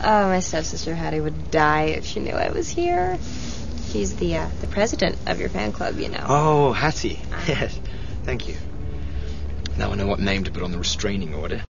Oh, my stepsister Hattie would die if she knew I was here. She's the president of your fan club, you know. Oh, Hattie. Yes, thank you. Now I know what name to put on the restraining order.